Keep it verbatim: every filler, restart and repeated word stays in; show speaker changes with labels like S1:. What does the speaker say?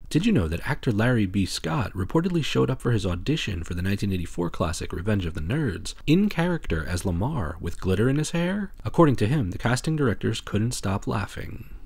S1: Did you know that actor Larry B. Scott reportedly showed up for his audition for the nineteen eighty-four classic Revenge of the Nerds in character as Lamar with glitter in his hair? According to him, the casting directors couldn't stop laughing.